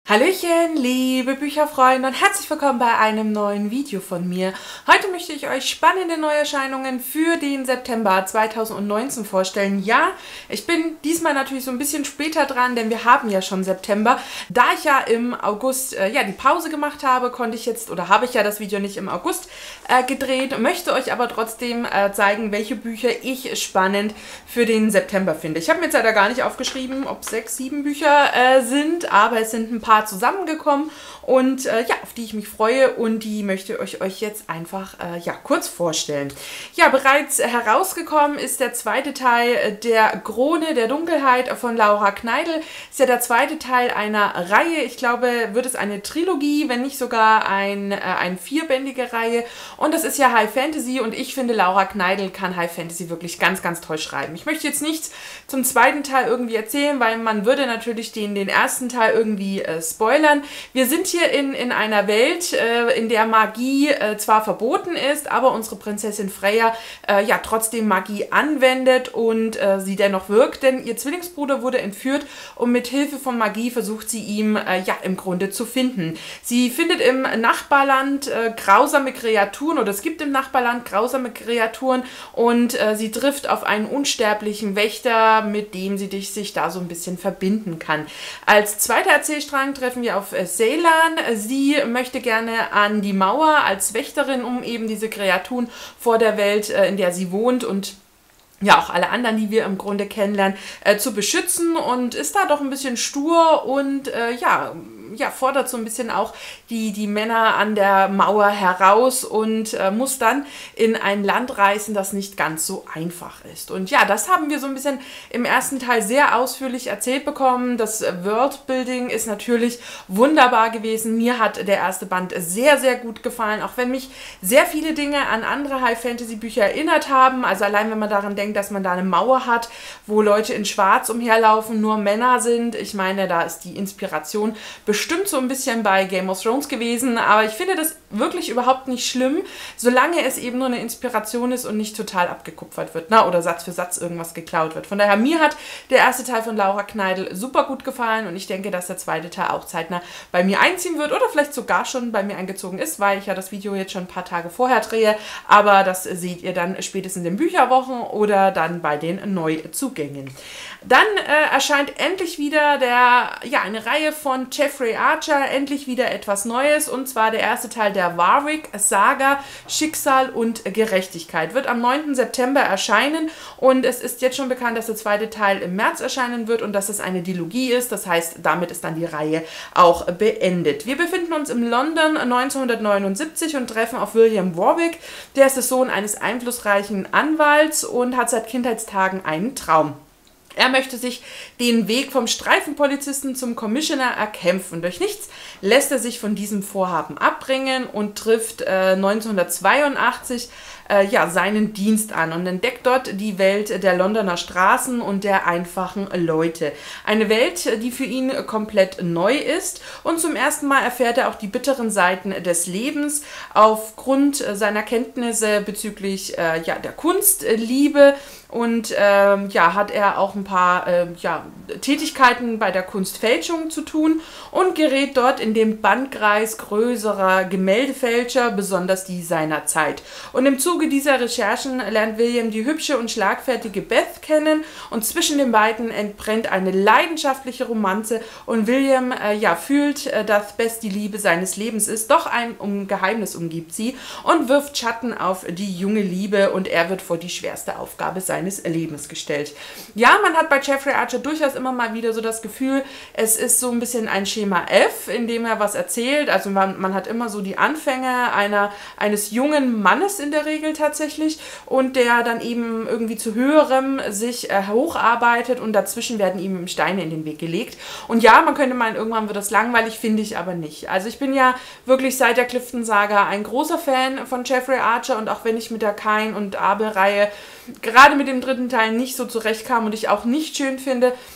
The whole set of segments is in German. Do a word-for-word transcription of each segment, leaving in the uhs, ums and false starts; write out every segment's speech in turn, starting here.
Hallöchen, liebe Bücherfreunde und herzlich willkommen bei einem neuen Video von mir. Heute möchte ich euch spannende Neuerscheinungen für den September zweitausendneunzehn vorstellen. Ja, ich bin diesmal natürlich so ein bisschen später dran, denn wir haben ja schon September. Da ich ja im August äh, ja die Pause gemacht habe, konnte ich jetzt oder habe ich ja das Video nicht im August äh, gedreht, möchte euch aber trotzdem äh, zeigen, welche Bücher ich spannend für den September finde. Ich habe mir jetzt leider gar nicht aufgeschrieben, ob es sechs, sieben Bücher äh, sind, aber es sind ein paar zusammengekommen und äh, ja, auf die ich mich freue und die möchte ich euch jetzt einfach äh, ja, kurz vorstellen. Ja, bereits herausgekommen ist der zweite Teil der Krone der Dunkelheit von Laura Kneidl. Ist ja der zweite Teil einer Reihe. Ich glaube, wird es eine Trilogie, wenn nicht sogar ein, äh, eine vierbändige Reihe. Und das ist ja High Fantasy und ich finde, Laura Kneidl kann High Fantasy wirklich ganz, ganz toll schreiben. Ich möchte jetzt nichts zum zweiten Teil irgendwie erzählen, weil man würde natürlich den, den ersten Teil irgendwie äh, spoilern. Wir sind hier in, in einer Welt, äh, in der Magie äh, zwar verboten ist, aber unsere Prinzessin Freya äh, ja trotzdem Magie anwendet und äh, sie dennoch wirkt, denn ihr Zwillingsbruder wurde entführt und mit Hilfe von Magie versucht sie ihm äh, ja im Grunde zu finden. Sie findet im Nachbarland äh, grausame Kreaturen oder es gibt im Nachbarland grausame Kreaturen und äh, sie trifft auf einen unsterblichen Wächter, mit dem sie sich da so ein bisschen verbinden kann. Als zweiter Erzählstrang treffen wir auf äh, Ceylan. Sie möchte gerne an die Mauer als Wächterin, um eben diese Kreaturen vor der Welt, äh, in der sie wohnt und ja auch alle anderen, die wir im Grunde kennenlernen, äh, zu beschützen und ist da doch ein bisschen stur und äh, ja, ja, fordert so ein bisschen auch die, die Männer an der Mauer heraus und äh, muss dann in ein Land reisen, das nicht ganz so einfach ist. Und ja, das haben wir so ein bisschen im ersten Teil sehr ausführlich erzählt bekommen. Das Worldbuilding ist natürlich wunderbar gewesen. Mir hat der erste Band sehr, sehr gut gefallen, auch wenn mich sehr viele Dinge an andere High-Fantasy-Bücher erinnert haben. Also allein, wenn man daran denkt, dass man da eine Mauer hat, wo Leute in Schwarz umherlaufen, nur Männer sind. Ich meine, da ist die Inspiration bestimmt so ein bisschen bei Game of Thrones gewesen, aber ich finde das wirklich überhaupt nicht schlimm, solange es eben nur eine Inspiration ist und nicht total abgekupfert wird, na, oder Satz für Satz irgendwas geklaut wird. Von daher, mir hat der erste Teil von Laura Kneidl super gut gefallen und ich denke, dass der zweite Teil auch zeitnah bei mir einziehen wird oder vielleicht sogar schon bei mir eingezogen ist, weil ich ja das Video jetzt schon ein paar Tage vorher drehe, aber das seht ihr dann spätestens in den Bücherwochen oder dann bei den Neuzugängen. Dann äh, erscheint endlich wieder der, ja, eine Reihe von Jeffrey Archer, endlich wieder etwas Neues, und zwar der erste Teil der Warwick-Saga, Schicksal und Gerechtigkeit. Wird am neunten September erscheinen und es ist jetzt schon bekannt, dass der zweite Teil im März erscheinen wird und dass es eine Dilogie ist, das heißt, damit ist dann die Reihe auch beendet. Wir befinden uns im London neunzehnhundertneunundsiebzig und treffen auf William Warwick, der ist der Sohn eines einflussreichen Anwalts und hat seit Kindheitstagen einen Traum. Er möchte sich den Weg vom Streifenpolizisten zum Commissioner erkämpfen. Durch nichts lässt er sich von diesem Vorhaben abbringen und trifft äh, neunzehnhundertzweiundachtzig äh, ja, seinen Dienst an und entdeckt dort die Welt der Londoner Straßen und der einfachen Leute. Eine Welt, die für ihn komplett neu ist, und zum ersten Mal erfährt er auch die bitteren Seiten des Lebens aufgrund seiner Kenntnisse bezüglich äh, ja, der Kunstliebe. Und ähm, ja, hat er auch ein paar äh, ja, Tätigkeiten bei der Kunstfälschung zu tun und gerät dort in den Bannkreis größerer Gemäldefälscher, besonders die seiner Zeit. Und im Zuge dieser Recherchen lernt William die hübsche und schlagfertige Beth kennen und zwischen den beiden entbrennt eine leidenschaftliche Romanze und William äh, ja, fühlt, äh, dass Beth die Liebe seines Lebens ist, doch ein um Geheimnis umgibt sie und wirft Schatten auf die junge Liebe und er wird vor die schwerste Aufgabe sein Lebens gestellt. Ja, man hat bei Jeffrey Archer durchaus immer mal wieder so das Gefühl, es ist so ein bisschen ein Schema F, in dem er was erzählt. Also man, man hat immer so die Anfänge einer, eines jungen Mannes in der Regel tatsächlich und der dann eben irgendwie zu höherem sich äh, hocharbeitet und dazwischen werden ihm Steine in den Weg gelegt. Und ja, man könnte meinen, irgendwann wird das langweilig, finde ich aber nicht. Also ich bin ja wirklich seit der Clifton-Saga ein großer Fan von Jeffrey Archer und auch wenn ich mit der Kain- und Abel-Reihe gerade mit dem dritten Teil nicht so zurechtkam und ich auch nicht schön finde,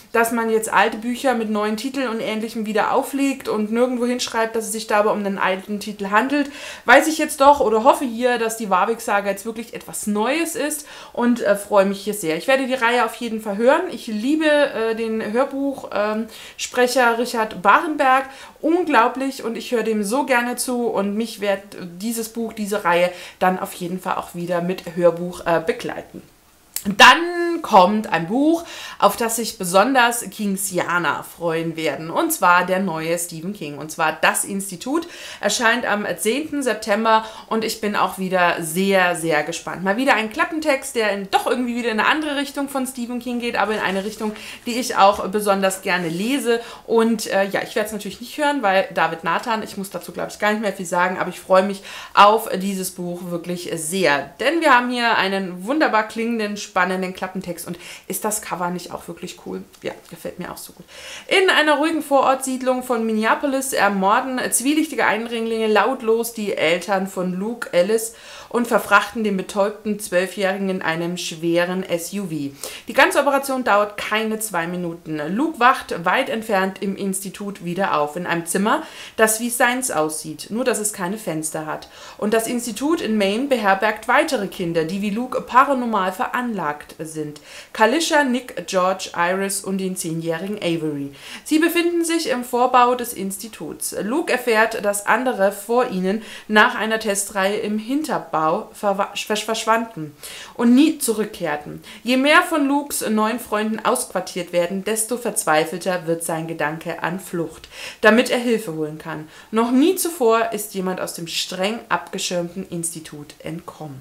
dass man jetzt alte Bücher mit neuen Titeln und Ähnlichem wieder auflegt und nirgendwo hinschreibt, dass es sich dabei um einen alten Titel handelt. Weiß ich jetzt doch oder hoffe hier, dass die Warwick-Saga jetzt wirklich etwas Neues ist und äh, freue mich hier sehr. Ich werde die Reihe auf jeden Fall hören. Ich liebe äh, den Hörbuchsprecher ähm, Richard Barenberg. Unglaublich und ich höre dem so gerne zu und mich wird dieses Buch, diese Reihe dann auf jeden Fall auch wieder mit Hörbuch äh, begleiten. Dann kommt ein Buch, auf das sich besonders Kingsianer freuen werden. Und zwar der neue Stephen King. Und zwar Das Institut erscheint am zehnten September und ich bin auch wieder sehr, sehr gespannt. Mal wieder ein Klappentext, der in, doch irgendwie wieder in eine andere Richtung von Stephen King geht, aber in eine Richtung, die ich auch besonders gerne lese. Und äh, ja, ich werde es natürlich nicht hören, weil David Nathan, ich muss dazu glaube ich gar nicht mehr viel sagen, aber ich freue mich auf dieses Buch wirklich sehr. Denn wir haben hier einen wunderbar klingenden, spannenden Klappentext und ist das Cover nicht auch wirklich cool? Ja, gefällt mir auch so gut. In einer ruhigen Vorortsiedlung von Minneapolis ermorden zwielichtige Eindringlinge lautlos die Eltern von Luke Ellis und verfrachten den betäubten Zwölfjährigen in einem schweren S U V. Die ganze Operation dauert keine zwei Minuten. Luke wacht weit entfernt im Institut wieder auf, in einem Zimmer, das wie seins aussieht, nur dass es keine Fenster hat. Und das Institut in Maine beherbergt weitere Kinder, die wie Luke paranormal veranlagt sind. Kalisha, Nick, George, Iris und den zehnjährigen Avery. Sie befinden sich im Vorbau des Instituts. Luke erfährt, dass andere vor ihnen nach einer Testreihe im Hinterbau verschwanden und nie zurückkehrten. Je mehr von Lukes neuen Freunden ausquartiert werden, desto verzweifelter wird sein Gedanke an Flucht, damit er Hilfe holen kann. Noch nie zuvor ist jemand aus dem streng abgeschirmten Institut entkommen.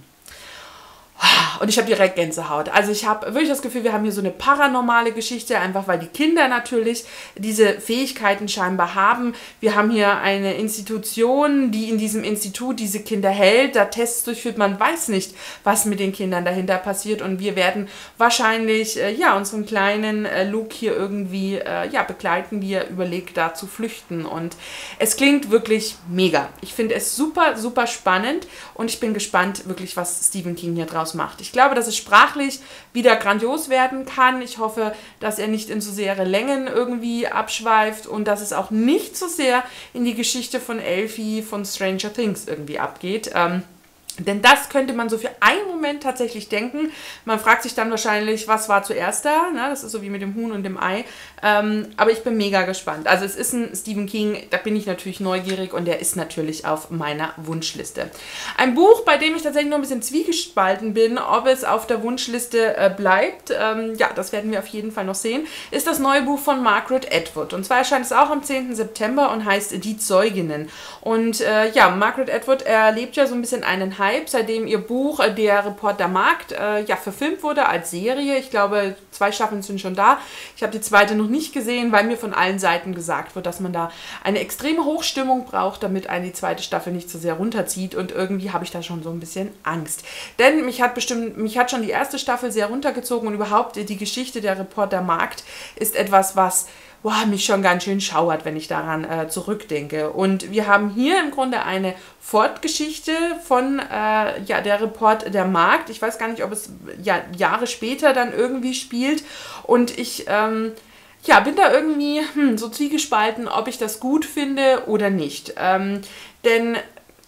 Und ich habe direkt Gänsehaut. Also ich habe wirklich das Gefühl, wir haben hier so eine paranormale Geschichte, einfach weil die Kinder natürlich diese Fähigkeiten scheinbar haben. Wir haben hier eine Institution, die in diesem Institut diese Kinder hält, da Tests durchführt. Man weiß nicht, was mit den Kindern dahinter passiert und wir werden wahrscheinlich äh, ja, unseren kleinen äh, Luke hier irgendwie äh, ja, begleiten, wie er überlegt, da zu flüchten. Und es klingt wirklich mega. Ich finde es super, super spannend und ich bin gespannt, wirklich, was Stephen King hier draus macht. Ich glaube, dass es sprachlich wieder grandios werden kann. Ich hoffe, dass er nicht in so sehr Längen irgendwie abschweift und dass es auch nicht so sehr in die Geschichte von Elfie von Stranger Things irgendwie abgeht. Ähm, Denn das könnte man so für einen Moment tatsächlich denken. Man fragt sich dann wahrscheinlich, was war zuerst da? Ne? Das ist so wie mit dem Huhn und dem Ei. Ähm, aber ich bin mega gespannt. Also es ist ein Stephen King, da bin ich natürlich neugierig und der ist natürlich auf meiner Wunschliste. Ein Buch, bei dem ich tatsächlich noch ein bisschen zwiegespalten bin, ob es auf der Wunschliste äh, bleibt. Ähm, ja, das werden wir auf jeden Fall noch sehen. Ist das neue Buch von Margaret Atwood. Und zwar erscheint es auch am zehnten September und heißt Die Zeuginnen. Und äh, ja, Margaret Atwood erlebt ja so ein bisschen einen Hype, seitdem ihr Buch äh, Der Report der Markt äh, ja, verfilmt wurde als Serie. Ich glaube, zwei Staffeln sind schon da. Ich habe die zweite noch nicht gesehen, weil mir von allen Seiten gesagt wird, dass man da eine extreme Hochstimmung braucht, damit einen die zweite Staffel nicht so sehr runterzieht. Und irgendwie habe ich da schon so ein bisschen Angst. Denn mich hat bestimmt, mich hat schon die erste Staffel sehr runtergezogen und überhaupt die Geschichte Der Report der Markt ist etwas, was Boah, mich schon ganz schön schauert, wenn ich daran äh, zurückdenke. Und wir haben hier im Grunde eine Fortgeschichte von äh, ja, Der Report der Markt. Ich weiß gar nicht, ob es ja, Jahre später dann irgendwie spielt. Und ich ähm, ja, bin da irgendwie hm, so zwiegespalten, ob ich das gut finde oder nicht. Ähm, denn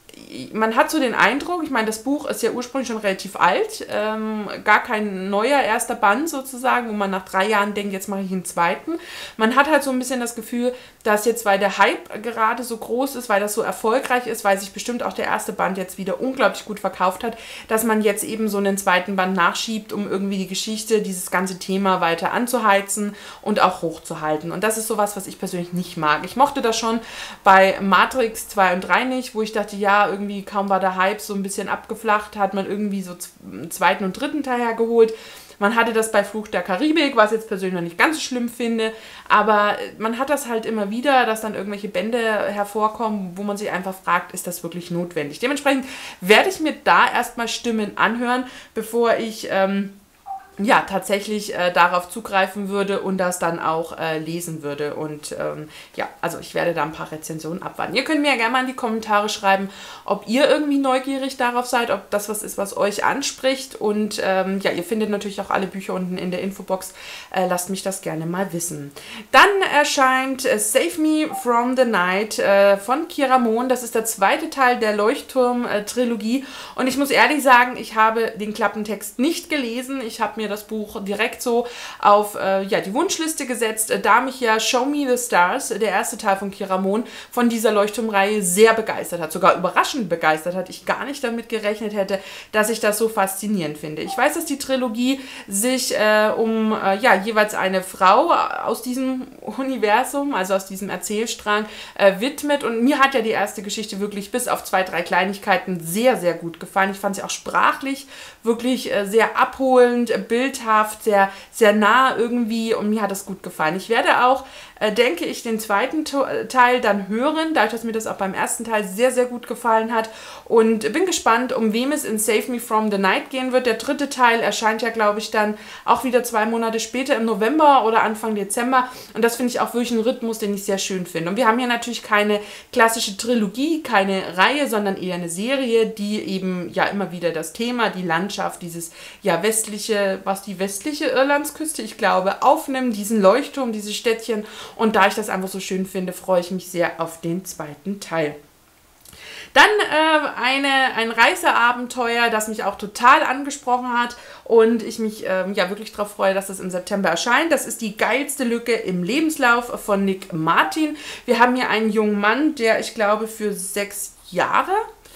man hat so den Eindruck, ich meine, das Buch ist ja ursprünglich schon relativ alt, ähm, gar kein neuer erster Band sozusagen, wo man nach drei Jahren denkt, jetzt mache ich einen zweiten. Man hat halt so ein bisschen das Gefühl, dass jetzt, weil der Hype gerade so groß ist, weil das so erfolgreich ist, weil sich bestimmt auch der erste Band jetzt wieder unglaublich gut verkauft hat, dass man jetzt eben so einen zweiten Band nachschiebt, um irgendwie die Geschichte, dieses ganze Thema weiter anzuheizen und auch hochzuhalten. Und das ist sowas, was ich persönlich nicht mag. Ich mochte das schon bei Matrix zwei und drei nicht, wo ich dachte, ja, irgendwie kaum war der Hype so ein bisschen abgeflacht, hat man irgendwie so einen zweiten und dritten Teil hergeholt. Man hatte das bei Fluch der Karibik, was ich jetzt persönlich noch nicht ganz so schlimm finde, aber man hat das halt immer wieder, dass dann irgendwelche Bände hervorkommen, wo man sich einfach fragt, ist das wirklich notwendig? Dementsprechend werde ich mir da erstmal Stimmen anhören, bevor ich ähm, ja, tatsächlich äh, darauf zugreifen würde und das dann auch äh, lesen würde. Und ähm, ja, also ich werde da ein paar Rezensionen abwarten. Ihr könnt mir ja gerne mal in die Kommentare schreiben, ob ihr irgendwie neugierig darauf seid, ob das was ist, was euch anspricht. Und ähm, ja, ihr findet natürlich auch alle Bücher unten in der Infobox. Äh, lasst mich das gerne mal wissen. Dann erscheint äh, Save Me From The Night äh, von Kira Mohn. Das ist der zweite Teil der Leuchtturm-Trilogie. Und ich muss ehrlich sagen, ich habe den Klappentext nicht gelesen. Ich habe mir das Buch direkt so auf äh, ja, die Wunschliste gesetzt, äh, da mich ja Show Me the Stars, der erste Teil von Kira Mohn, von dieser Leuchtturmreihe sehr begeistert hat, sogar überraschend begeistert hat. Ich gar nicht damit gerechnet hätte, dass ich das so faszinierend finde. Ich weiß, dass die Trilogie sich äh, um äh, ja, jeweils eine Frau aus diesem Universum, also aus diesem Erzählstrang, äh, widmet und mir hat ja die erste Geschichte wirklich bis auf zwei, drei Kleinigkeiten sehr, sehr gut gefallen. Ich fand sie auch sprachlich wirklich äh, sehr abholend, bildhaft, sehr, sehr nah irgendwie und mir hat das gut gefallen. Ich werde auch, äh, denke ich, den zweiten Teil dann hören, dadurch, dass mir das auch beim ersten Teil sehr, sehr gut gefallen hat und bin gespannt, um wem es in Save Me From The Night gehen wird. Der dritte Teil erscheint ja, glaube ich, dann auch wieder zwei Monate später im November oder Anfang Dezember und das finde ich auch wirklich einen Rhythmus, den ich sehr schön finde. Und wir haben hier natürlich keine klassische Trilogie, keine Reihe, sondern eher eine Serie, die eben ja immer wieder das Thema, die Landschaft, dieses ja westliche, was die westliche Irlandsküste, ich glaube, aufnimmt, diesen Leuchtturm, dieses Städtchen. Und da ich das einfach so schön finde, freue ich mich sehr auf den zweiten Teil. Dann äh, eine, ein Reiseabenteuer, das mich auch total angesprochen hat und ich mich ähm, ja wirklich darauf freue, dass das im September erscheint. Das ist die geilste Lücke im Lebenslauf von Nick Martin. Wir haben hier einen jungen Mann, der ich glaube für sechs Jahre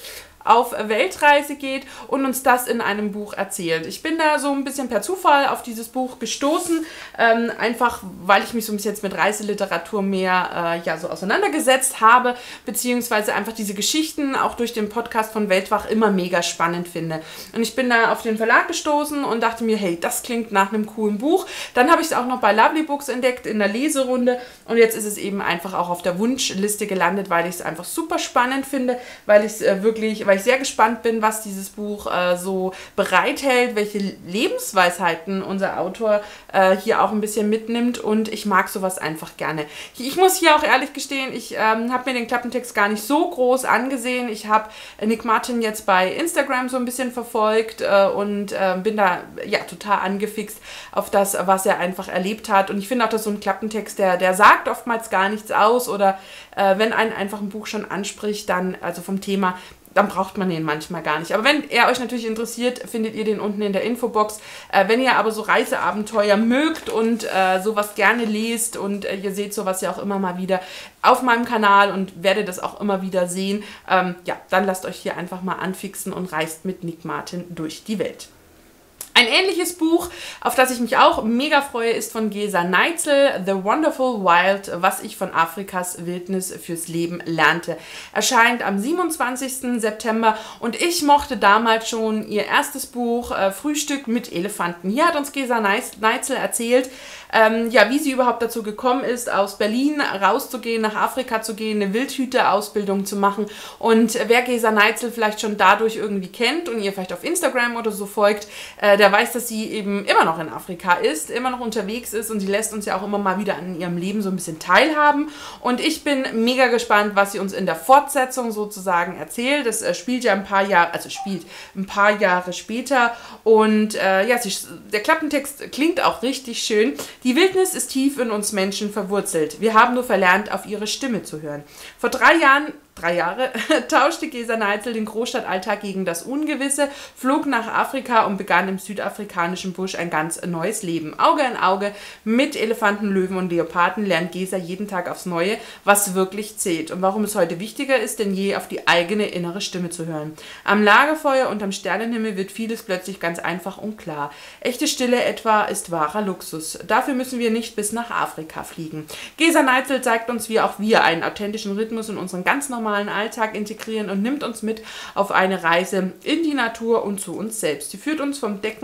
auf Weltreise geht und uns das in einem Buch erzählt. Ich bin da so ein bisschen per Zufall auf dieses Buch gestoßen, ähm, einfach weil ich mich so ein bisschen jetzt mit Reiseliteratur mehr äh, ja, so auseinandergesetzt habe, beziehungsweise einfach diese Geschichten auch durch den Podcast von Weltwach immer mega spannend finde. Und ich bin da auf den Verlag gestoßen und dachte mir, hey, das klingt nach einem coolen Buch. Dann habe ich es auch noch bei Lovely Books entdeckt in der Leserunde und jetzt ist es eben einfach auch auf der Wunschliste gelandet, weil ich es einfach super spannend finde, weil ich es äh, wirklich, weil ich sehr gespannt bin, was dieses Buch äh, so bereithält, welche Lebensweisheiten unser Autor äh, hier auch ein bisschen mitnimmt und ich mag sowas einfach gerne. Ich muss hier auch ehrlich gestehen, ich ähm, habe mir den Klappentext gar nicht so groß angesehen. Ich habe Nick Martin jetzt bei Instagram so ein bisschen verfolgt äh, und äh, bin da ja total angefixt auf das, was er einfach erlebt hat und ich finde auch, dass so ein Klappentext, der, der sagt oftmals gar nichts aus oder äh, wenn einen einfach ein Buch schon anspricht, dann, also vom Thema, dann braucht man den manchmal gar nicht. Aber wenn er euch natürlich interessiert, findet ihr den unten in der Infobox. Äh, wenn ihr aber so Reiseabenteuer mögt und äh, sowas gerne lest und äh, ihr seht sowas ja auch immer mal wieder auf meinem Kanal und werdet das auch immer wieder sehen, ähm, ja, dann lasst euch hier einfach mal anfixen und reist mit Nick Martin durch die Welt. Ein ähnliches Buch, auf das ich mich auch mega freue, ist von Gesa Neitzel, The Wonderful Wild, was ich von Afrikas Wildnis fürs Leben lernte. Erscheint am siebenundzwanzigsten September und ich mochte damals schon ihr erstes Buch, äh, Frühstück mit Elefanten. Hier hat uns Gesa Neitzel erzählt, ähm, ja, wie sie überhaupt dazu gekommen ist, aus Berlin rauszugehen, nach Afrika zu gehen, eine Wildhüterausbildung zu machen. Und wer Gesa Neitzel vielleicht schon dadurch irgendwie kennt und ihr vielleicht auf Instagram oder so folgt, äh, der weiß, dass sie eben immer noch in Afrika ist, immer noch unterwegs ist und sie lässt uns ja auch immer mal wieder an ihrem Leben so ein bisschen teilhaben. Und ich bin mega gespannt, was sie uns in der Fortsetzung sozusagen erzählt. Das äh, spielt ja ein paar Jahre, also spielt ein paar Jahre später und äh, ja, sie, der Klappentext klingt auch richtig schön. Die Wildnis ist tief in uns Menschen verwurzelt. Wir haben nur verlernt, auf ihre Stimme zu hören. Vor drei Jahren Drei Jahre, tauschte Gesa Neitzel den Großstadtalltag gegen das Ungewisse, flog nach Afrika und begann im südafrikanischen Busch ein ganz neues Leben. Auge in Auge mit Elefanten, Löwen und Leoparden lernt Gesa jeden Tag aufs Neue, was wirklich zählt und warum es heute wichtiger ist denn je, auf die eigene innere Stimme zu hören. Am Lagerfeuer und am Sternenhimmel wird vieles plötzlich ganz einfach und klar. Echte Stille etwa ist wahrer Luxus. Dafür müssen wir nicht bis nach Afrika fliegen. Gesa Neitzel zeigt uns, wie auch wir einen authentischen Rhythmus in unseren ganz normalen normalen Alltag integrieren und nimmt uns mit auf eine Reise in die Natur und zu uns selbst. Sie führt uns vom Decken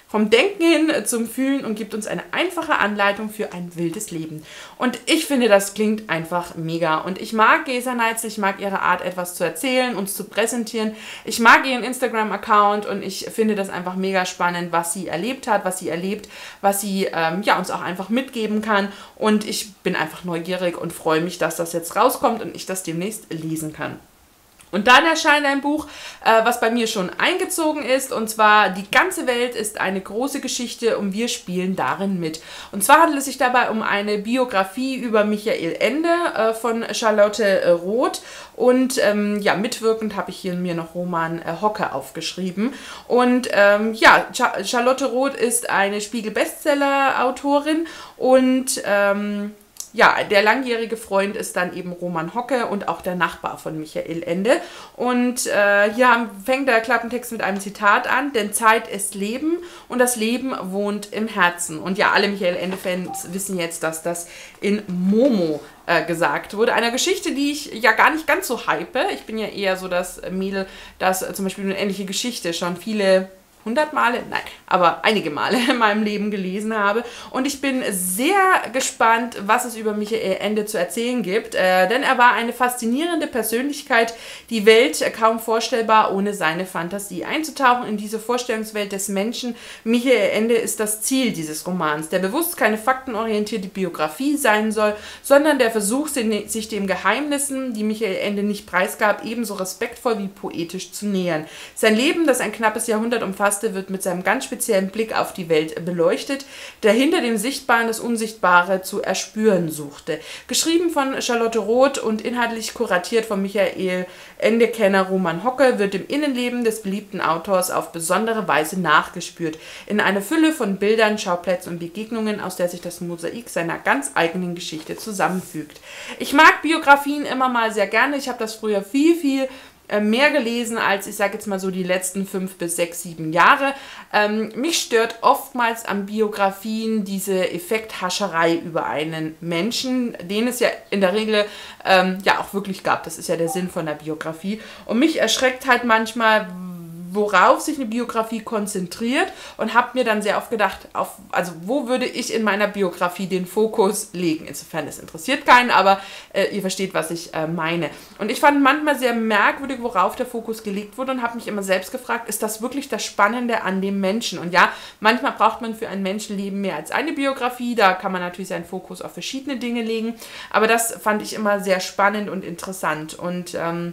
vom Denken hin zum Fühlen und gibt uns eine einfache Anleitung für ein wildes Leben. Und ich finde, das klingt einfach mega. Und ich mag Gesa Neitzel, ich mag ihre Art, etwas zu erzählen, uns zu präsentieren. Ich mag ihren Instagram-Account und ich finde das einfach mega spannend, was sie erlebt hat, was sie erlebt, was sie ähm, ja, uns auch einfach mitgeben kann. Und ich bin einfach neugierig und freue mich, dass das jetzt rauskommt und ich das demnächst lesen kann. Und dann erscheint ein Buch, äh, was bei mir schon eingezogen ist, und zwar Die ganze Welt ist eine große Geschichte und wir spielen darin mit. Und zwar handelt es sich dabei um eine Biografie über Michael Ende äh, von Charlotte äh, Roth und ähm, ja, mitwirkend habe ich hier mir noch Roman äh, Hocke aufgeschrieben. Und ähm, ja, Cha Charlotte Roth ist eine Spiegel-Bestseller-Autorin und ähm, ja, der langjährige Freund ist dann eben Roman Hocke und auch der Nachbar von Michael Ende. Und äh, hier haben, fängt der Klappentext mit einem Zitat an, denn Zeit ist Leben und das Leben wohnt im Herzen. Und ja, alle Michael Ende-Fans wissen jetzt, dass das in Momo äh, gesagt wurde. Einer Geschichte, die ich ja gar nicht ganz so hype. Ich bin ja eher so das Mädel, das äh, zum Beispiel eine ähnliche Geschichte schon viele hundert Male, nein, aber einige Male in meinem Leben gelesen habe. Und ich bin sehr gespannt, was es über Michael Ende zu erzählen gibt, äh, denn er war eine faszinierende Persönlichkeit, die Welt äh, kaum vorstellbar ohne seine Fantasie. Einzutauchen in diese Vorstellungswelt des Menschen Michael Ende ist das Ziel dieses Romans, der bewusst keine faktenorientierte Biografie sein soll, sondern der Versuch, sich den Geheimnissen, die Michael Ende nicht preisgab, ebenso respektvoll wie poetisch zu nähern. Sein Leben, das ein knappes Jahrhundert umfasst, wird mit seinem ganz speziellen Blick auf die Welt beleuchtet, der hinter dem Sichtbaren das Unsichtbare zu erspüren suchte. Geschrieben von Charlotte Roth und inhaltlich kuratiert von Michael Ende-Kenner Roman Hocke wird dem Innenleben des beliebten Autors auf besondere Weise nachgespürt. In einer Fülle von Bildern, Schauplätzen und Begegnungen, aus der sich das Mosaik seiner ganz eigenen Geschichte zusammenfügt. Ich mag Biografien immer mal sehr gerne. Ich habe das früher viel, viel mehr gelesen als, ich sage jetzt mal so, die letzten fünf bis sechs, sieben Jahre. Ähm, mich stört oftmals an Biografien diese Effekthascherei über einen Menschen, den es ja in der Regel ähm, ja auch wirklich gab. Das ist ja der Sinn von der Biografie. Und mich erschreckt halt manchmal, worauf sich eine Biografie konzentriert, und habe mir dann sehr oft gedacht, auf, also wo würde ich in meiner Biografie den Fokus legen? Insofern, es interessiert keinen, aber äh, ihr versteht, was ich äh, meine. Und ich fand manchmal sehr merkwürdig, worauf der Fokus gelegt wurde, und habe mich immer selbst gefragt, ist das wirklich das Spannende an dem Menschen? Und ja, manchmal braucht man für ein Menschenleben mehr als eine Biografie, da kann man natürlich seinen Fokus auf verschiedene Dinge legen, aber das fand ich immer sehr spannend und interessant. Und ähm,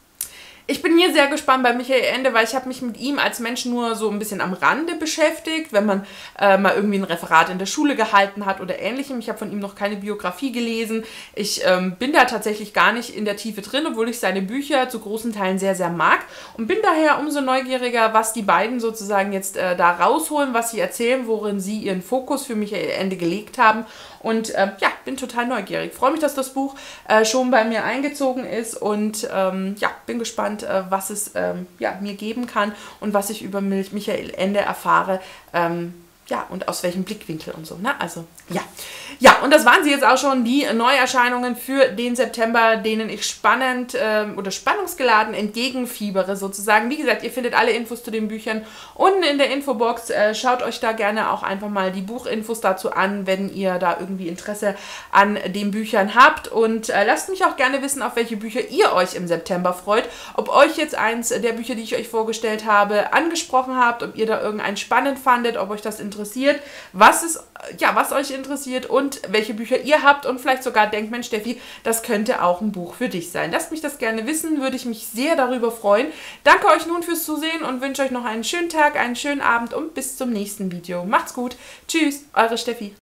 ich bin hier sehr gespannt bei Michael Ende, weil ich habe mich mit ihm als Mensch nur so ein bisschen am Rande beschäftigt, wenn man äh, mal irgendwie ein Referat in der Schule gehalten hat oder ähnlichem. Ich habe von ihm noch keine Biografie gelesen. Ich ähm, bin da tatsächlich gar nicht in der Tiefe drin, obwohl ich seine Bücher zu großen Teilen sehr, sehr mag, und bin daher umso neugieriger, was die beiden sozusagen jetzt äh, da rausholen, was sie erzählen, worin sie ihren Fokus für Michael Ende gelegt haben. Und äh, ja, bin total neugierig. Freue mich, dass das Buch äh, schon bei mir eingezogen ist, und ähm, ja, bin gespannt, äh, was es ähm, ja, mir geben kann und was ich über Michael Ende erfahre. Ähm, ja, und aus welchem Blickwinkel und so, ne? Also, ja. Ja, und das waren sie jetzt auch schon, die Neuerscheinungen für den September, denen ich spannend ähm, oder spannungsgeladen entgegenfiebere sozusagen. Wie gesagt, ihr findet alle Infos zu den Büchern unten in der Infobox. Äh, schaut euch da gerne auch einfach mal die Buchinfos dazu an, wenn ihr da irgendwie Interesse an den Büchern habt. Und äh, lasst mich auch gerne wissen, auf welche Bücher ihr euch im September freut. Ob euch jetzt eins der Bücher, die ich euch vorgestellt habe, angesprochen habt, ob ihr da irgendeinen spannend fandet, ob euch das interessiert, was es, ja, was euch interessiert und welche Bücher ihr habt und vielleicht sogar denkt, Mensch Steffi, das könnte auch ein Buch für dich sein. Lasst mich das gerne wissen, würde ich mich sehr darüber freuen. Danke euch nun fürs Zusehen und wünsche euch noch einen schönen Tag, einen schönen Abend und bis zum nächsten Video. Macht's gut. Tschüss, eure Steffi.